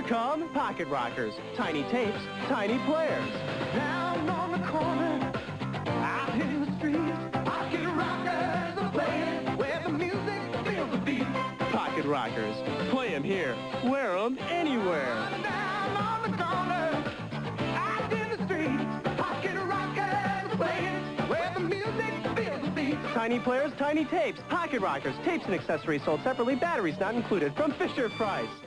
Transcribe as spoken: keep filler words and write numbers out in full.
come Pocket Rockers. Tiny tapes, tiny players. Down on the corner, out in the street, Pocket Rockers are playing where the music feels the beat. Pocket Rockers. Play 'em here, wear 'em anywhere. Down on the corner, out in the street, Pocket Rockers are playing where the music feels the beat. Tiny players, tiny tapes, Pocket Rockers. Tapes and accessories sold separately, batteries not included. From Fisher-Price.